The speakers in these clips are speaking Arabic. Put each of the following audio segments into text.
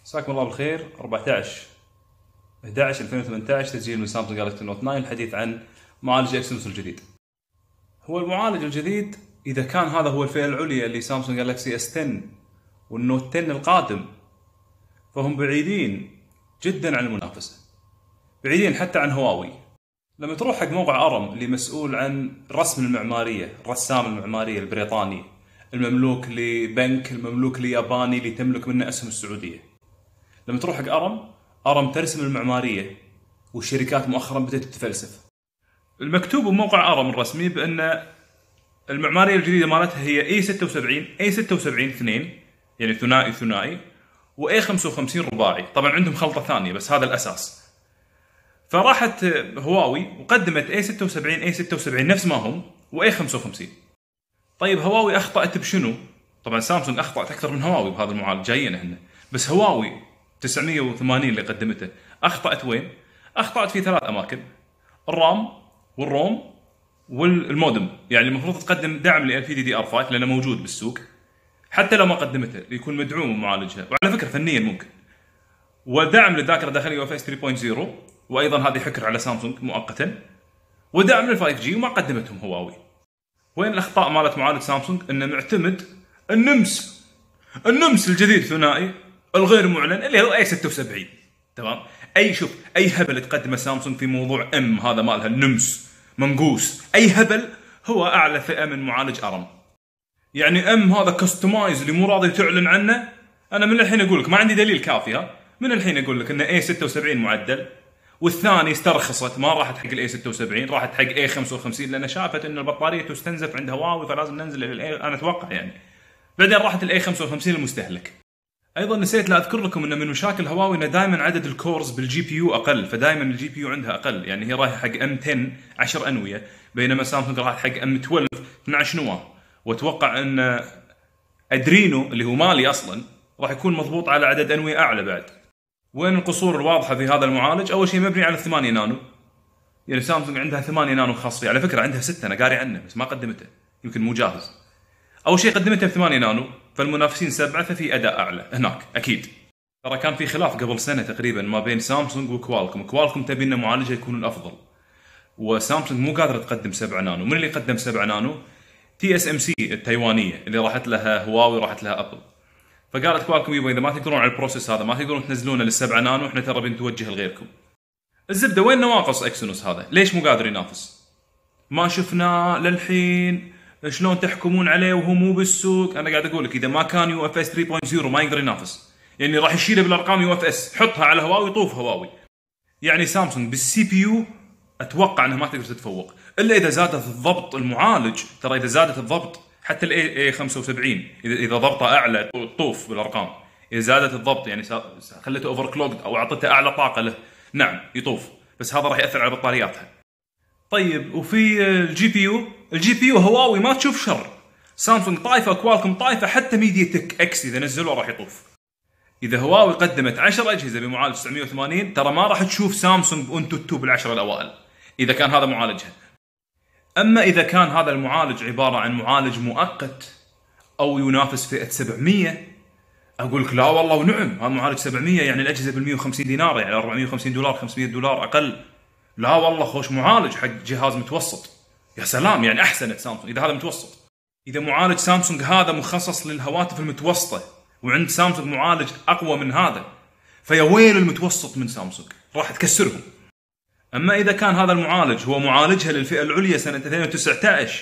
مساكم الله بالخير. 14/11/2018 تسجيل من سامسونج جالكسي نوت 9. الحديث عن معالج اكسينوس الجديد. هو المعالج الجديد إذا كان هذا هو الفئة العليا لسامسونج جالكسي اس 10 والنوت 10 القادم، فهم بعيدين جدا عن المنافسة، بعيدين حتى عن هواوي. لما تروح حق موقع أرم اللي مسؤول عن رسم المعمارية، الرسام المعمارية البريطاني المملوك لبنك المملوك لياباني اللي تملك منه أسهم السعودية، لما تروح حق أرم ترسم المعمارية، والشركات مؤخرا بدأت تتفلسف. المكتوب بموقع أرم الرسمي بأن المعمارية الجديدة مالتها هي A76 2 يعني ثنائي و A55 رباعي. طبعا عندهم خلطة ثانية بس هذا الأساس. فراحت هواوي وقدمت A76 نفس ما هم و A55. طيب هواوي أخطأت بشنو؟ طبعا سامسونج أخطأت أكثر من هواوي بهذا المعالج، جايين هنا. بس هواوي 980 اللي قدمته أخطأت وين؟ أخطأت في 3 أماكن: الرام والروم والمودم. يعني المفروض تقدم دعم ل LPDDR5 لأنه موجود بالسوق، حتى لو ما قدمته يكون مدعوم معالجها، وعلى فكرة فنيا ممكن. ودعم للذاكرة الداخلية UFS 3.0، وأيضا هذه حكر على سامسونج مؤقتا. ودعم لل 5G وما قدمتهم هواوي. وين الأخطاء مالت معالج سامسونج؟ إنه معتمد النمس الجديد ثنائي الغير معلن اللي هو A76. تمام؟ أي هبل تقدمه سامسونج في موضوع هذا مالها النمس منقوس، أي هبل. هو أعلى فئة من معالج أرم. يعني هذا كستمايز اللي مو راضي تعلن عنه. أنا من الحين أقول لك ما عندي دليل كافي، من الحين أقول لك إن A76 معدل، والثاني استرخصت ما راحت حق ال A76، راحت حق A55 لأن شافت إن البطارية تستنزف عند هواوي فلازم ننزل إلى أنا أتوقع يعني. بعدين راحت ال A55 المستهلك. أيضا نسيت لا أذكر لكم إن من مشاكل هواوي إن دائما عدد الكورز بالجي بي يو أقل، فدائما الجي بي يو عندها أقل. يعني هي رايحة حق M10 10 أنوية، بينما سامسونج راحت حق M12 12 نواة. وأتوقع إن أدرينو اللي هو مالي أصلا راح يكون مضبوط على عدد أنوية أعلى بعد. وين القصور الواضحة في هذا المعالج؟ أول شيء مبني على 8 نانو. يعني سامسونج عندها 8 نانو خاص فيه، على فكرة عندها 6 أنا قاري عنه بس ما قدمته، يمكن مو جاهز. أول شيء قدمته ب 8 نانو، فالمنافسين 7، ففي أداء أعلى هناك أكيد. ترى كان في خلاف قبل سنة تقريبا ما بين سامسونج وكوالكوم تبي إن معالجها يكون الأفضل، وسامسونج مو قادرة تقدم 7 نانو. من اللي قدم 7 نانو؟ TSMC التايوانية اللي راحت لها هواوي راحت لها أبل. فقالت كوالكوم يبا إذا ما تقدرون على البروسيس هذا، ما تقدرون تنزلونه لل7 نانو، إحنا ترى بنتوجه لغيركم. الزبدة وين نواقص اكسينوس هذا؟ ليش مو قادر ينافس؟ ما شفنا للحين. شلون تحكمون عليه وهو مو بالسوق؟ انا قاعد اقول لك اذا ما كان UFS 3.0 ما يقدر ينافس. يعني راح يشيله بالارقام UFS، حطها على هواوي طوف هواوي. يعني سامسونج بالسي بي يو اتوقع انها ما تقدر تتفوق الا اذا زادت الضبط المعالج. ترى اذا زادت الضبط حتى ال A75 اذا ضبطه اعلى طوف بالارقام. اذا زادت الضبط يعني خلته اوفر كلوكد او اعطته اعلى طاقه له، نعم يطوف، بس هذا راح ياثر على بطارياتها. طيب وفي الجي بي يو هواوي ما تشوف شر، سامسونج طايفه، كوالكوم طايفه، حتى ميديا تك اكس اذا نزلوا راح يطوف. اذا هواوي قدمت 10 اجهزه بمعالج 980 ترى ما راح تشوف سامسونج بأنتو بالعشره الاوائل اذا كان هذا معالجها. اما اذا كان هذا المعالج عباره عن معالج مؤقت او ينافس فئه 700، اقول لك لا والله ونعم، هذا معالج 700 يعني الاجهزه بال 150 دينار، يعني 450 دولار 500 دولار اقل. لا والله خوش معالج حق جهاز متوسط، يا سلام، يعني احسنت سامسونج اذا هذا متوسط. اذا معالج سامسونج هذا مخصص للهواتف المتوسطه وعند سامسونج معالج اقوى من هذا، فيا ويل المتوسط من سامسونج، راح تكسرهم. اما اذا كان هذا المعالج هو معالجها للفئه العليا سنه 2019،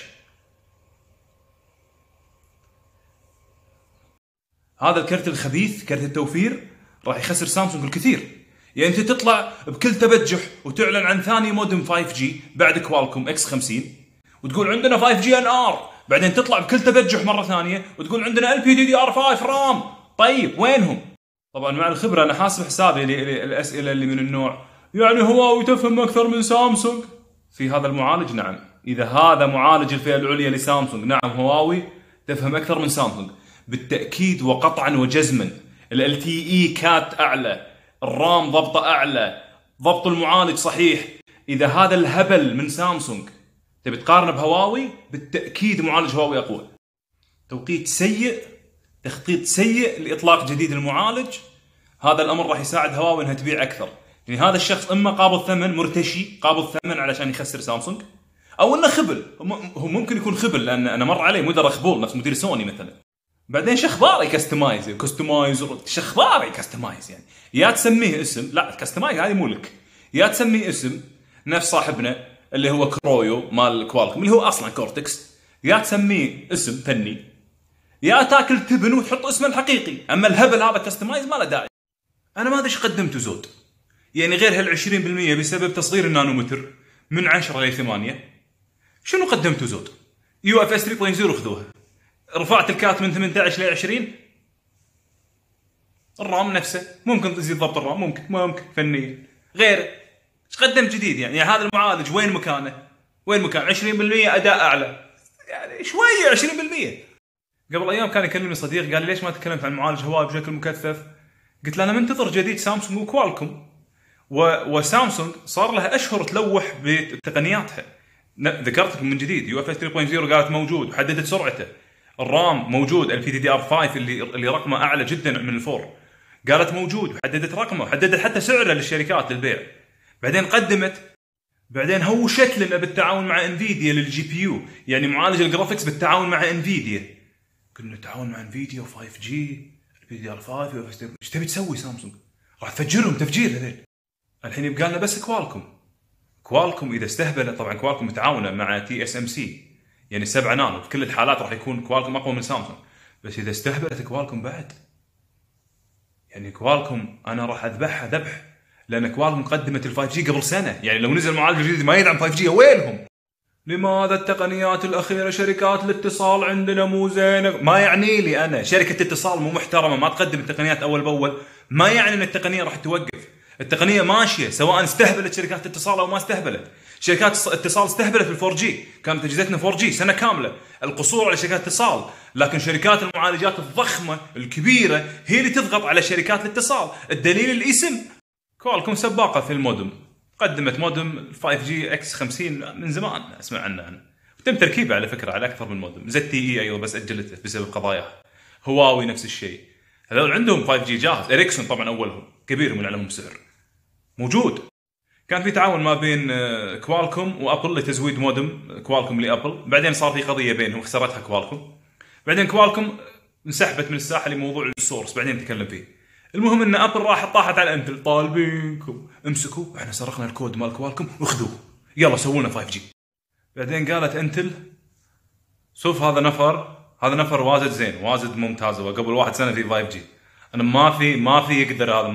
هذا الكرت الخبيث كرت التوفير راح يخسر سامسونج الكثير. يعني انت تطلع بكل تبجح وتعلن عن ثاني مودم 5G بعد كوالكوم X50 وتقول عندنا 5G NR، بعدين تطلع بكل تبجح مرة ثانية وتقول عندنا LPDDR5 رام. طيب وينهم؟ طبعا مع الخبرة أنا حاسب حسابي للأسئلة اللي من النوع يعني هواوي تفهم أكثر من سامسونج في هذا المعالج. نعم، إذا هذا معالج الفئة العليا لسامسونج، نعم هواوي تفهم أكثر من سامسونج بالتأكيد وقطعا وجزما. ال LTE كات أعلى، الرام ضبطه أعلى، ضبط المعالج صحيح. إذا هذا الهبل من سامسونج تبي تقارنه بهواوي، بالتأكيد معالج هواوي أقوى. توقيت سيء، تخطيط سيء لإطلاق جديد المعالج، هذا الامر راح يساعد هواوي انها تبيع اكثر. يعني هذا الشخص اما قابض ثمن مرتشي، قابض ثمن علشان يخسر سامسونج، او انه خبل. هو ممكن يكون خبل، لان انا مر علي مدراء خبول نفس مدير سوني مثلا. بعدين شخباري كستمايزر شخباري كستمايز، يعني يا تسميه اسم، لا كستمايز هذه مو لك، يا تسميه اسم نفس صاحبنا اللي هو كرويو مال كوالكم اللي هو اصلا كورتكس، يا تسميه اسم فني، يا تاكل تبن وتحط اسمه الحقيقي. اما الهبل هذا كستمايز ما له داعي. انا ما ادري ايش قدمته زود، يعني غير هال 20% بسبب تصغير النانومتر من 10 ل 8. شنو قدمته زود؟ يو اف اس 3.0 خذوها. رفعت الكات من 18 ل 20. الرام نفسه ممكن تزيد ضبط الرام، ممكن فنيا. غير ايش قدم جديد؟ يعني هذا المعالج وين مكانه؟ وين مكان 20% اداء اعلى؟ يعني شويه 20%. قبل ايام كان يكلمني صديق قال لي ليش ما تكلمت عن معالج هواوي بشكل مكثف؟ قلت له انا منتظر جديد سامسونج وكوالكوم، وسامسونج صار لها اشهر تلوح بتقنياتها. ذكرت لكم من جديد يو اف اس 3.0 قالت موجود وحددت سرعته. الرام موجود، البي دي دي ار 5 اللي رقمه اعلى جدا من الفور قالت موجود وحددت رقمه وحددت حتى سعره للشركات للبيع. بعدين هوشت لنا بالتعاون مع انفيديا للجي بي يو، يعني معالج الجرافيكس بالتعاون مع انفيديا. قلنا تعاون مع انفيديا و5 جي البي دي ار 5 ايش تبي تسوي سامسونج؟ راح تفجرهم تفجير هذول. الحين يبقى لنا بس كوالكوم اذا استهبل. طبعا كوالكوم متعاونه مع تي اس ام سي، يعني 7 نانو، في كل الحالات راح يكون كوالكوم اقوى من سامسونج. بس اذا استهبلت كوالكوم بعد، يعني كوالكوم انا راح اذبحها ذبح، لان كوالكوم قدمت ال 5 جي قبل سنه. يعني لو نزل معالج جديد ما يدعم 5 جي وينهم؟ لماذا التقنيات الاخيره شركات الاتصال عندنا مو زينه؟ ما يعني لي انا شركه اتصال مو محترمه ما تقدم التقنيات اول باول ما يعني ان التقنيه راح توقف. التقنيه ماشيه سواء استهبلت شركات اتصال او ما استهبلت. شركات اتصال استهبلت بالفور جي، كانت اجهزتنا 4 جي سنه كامله، القصور على شركات اتصال. لكن شركات المعالجات الضخمه الكبيره هي اللي تضغط على شركات الاتصال. الدليل الاسم، كوالكوم سباقه في المودم، قدمت مودم 5 جي اكس 50 من زمان اسمع عنه انا، تم تركيبه على فكره على اكثر من مودم. زد تي اي ايضا بس اجلته بسبب قضاياها. هواوي نفس الشيء، هذول عندهم 5 جي جاهز. اريكسون طبعا اولهم كبيرهم اللي عليهم سعر موجود. كان في تعاون ما بين كوالكوم وابل لتزويد مودم كوالكوم لابل. بعدين صار في قضيه بينهم خسرتها كوالكوم. بعدين كوالكوم انسحبت من الساحه لموضوع السورس، بعدين نتكلم فيه. المهم ان ابل راحت طاحت على انتل، طالبينكم امسكوا احنا سرقنا الكود مال كوالكوم واخذوه يلا سووا لنا 5 جي. بعدين قالت انتل شوف هذا نفر واجد زين واجد ممتاز، وقبل 1 سنه في 5 جي. انا ما في يقدر هذا،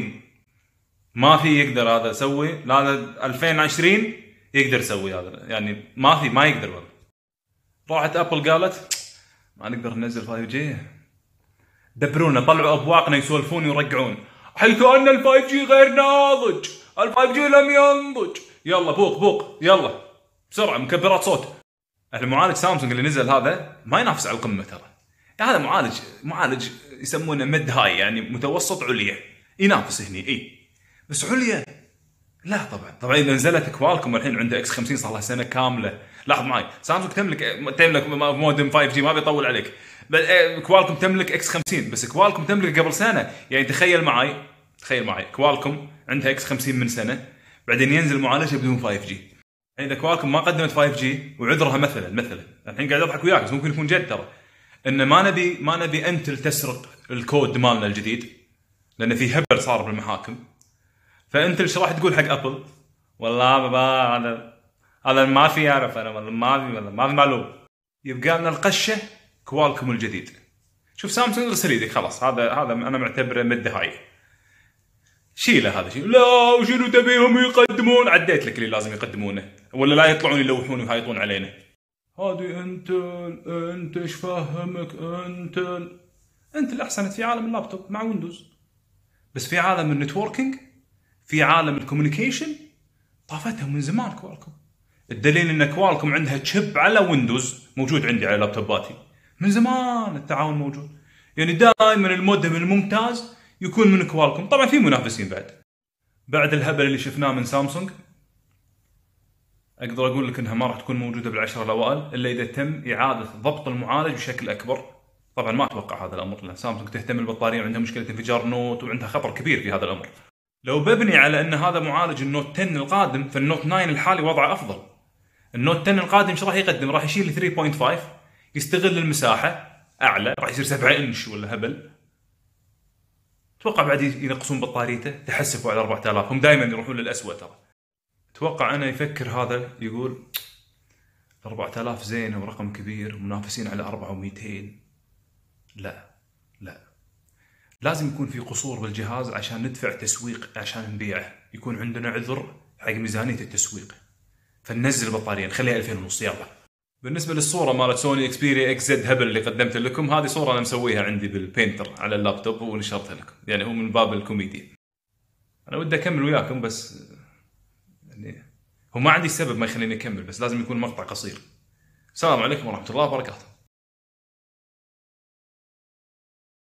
ما في يقدر هذا يسوي. لا 2020 يقدر يسوي هذا، يعني ما يقدر هذا. راحت ابل قالت ما نقدر ننزل 5 جي، دبرونا طلعوا ابواقنا يسولفون ويرجعون، حيث ان ال 5 جي غير ناضج، ال 5 جي لم ينضج. يلا بوق يلا بسرعه مكبرات صوت. المعالج سامسونج اللي نزل هذا ما ينافس على القمه ترى. هذا معالج يسمونه ميد هاي، يعني متوسط عليا، ينافس هني اي بس عليا لا. طبعا اذا نزلت كوالكوم الحين عنده اكس 50 صار لها سنه كامله. لاحظ معي سامسونج تملك مودم 5 جي ما بيطول عليك، كوالكوم تملك اكس 50 بس كوالكوم تملك قبل سنه. يعني تخيل معي كوالكوم عندها اكس 50 من سنه، بعدين ينزل معالجها بدون 5 جي. يعني اذا كوالكوم ما قدمت 5 جي وعذرها مثلا الحين قاعد اضحك وياك بس ممكن يكون جد ترى، ان ما نبي انتل تسرق الكود مالنا الجديد لان في هبل صار بالمحاكم. فانت ايش راح تقول حق ابل؟ والله بابا هذا ما في يعرف انا والله ما في معلوم. يبقى لنا القشه كوالكوم الجديد. شوف سامسونج ارسل يدك خلاص، هذا انا معتبره مد هاي، شيله هذا شيء. لا وشنو تبيهم يقدمون؟ عديت لك اللي لازم يقدمونه ولا لا يطلعون يلوحون ويهايطون علينا. هذه انت ايش فهمك؟ انت احسنت في عالم اللابتوب مع ويندوز، بس في عالم النتوركينج في عالم الكوميونيكيشن طافتهم من زمان كوالكوم. الدليل ان كوالكوم عندها تشيب على ويندوز موجود عندي على لابتوباتي من زمان. التعاون موجود، يعني دائما المودم الممتاز يكون من كوالكوم. طبعا في منافسين بعد الهبل اللي شفناه من سامسونج. اقدر اقول لك انها ما راح تكون موجوده بالعشره الاوائل الا اذا تم اعاده ضبط المعالج بشكل اكبر. طبعا ما اتوقع هذا الامر، لان سامسونج تهتم بالبطاريه وعندها مشكله انفجار نوت وعندها خطر كبير في هذا الامر. لو ببني على ان هذا معالج النوت 10 القادم، فالنوت 9 الحالي وضعه افضل. النوت 10 القادم ايش راح يقدم؟ راح يشيل 3.5، يستغل المساحه اعلى، راح يصير 7 انش ولا هبل. اتوقع بعد ينقصون بطاريته، تحسفوا على 4000، هم دائما يروحون للاسوء ترى. اتوقع انا يفكر هذا يقول 4000 زينه ورقم كبير ومنافسين على 4200. لا لا، لازم يكون في قصور بالجهاز عشان ندفع تسويق عشان نبيعه، يكون عندنا عذر حق ميزانيه التسويق، فننزل البطاريه نخليها 2500 يلا. بالنسبه للصوره مالت سوني اكسبيريا اكس زد هبل اللي قدمت لكم، هذه صوره انا مسويها عندي بالبينتر على اللابتوب ونشرتها لكم، يعني هو من باب الكوميديا. انا ودي اكمل وياكم بس يعني هو ما عندي سبب ما يخليني اكمل، بس لازم يكون مقطع قصير. السلام عليكم ورحمه الله وبركاته.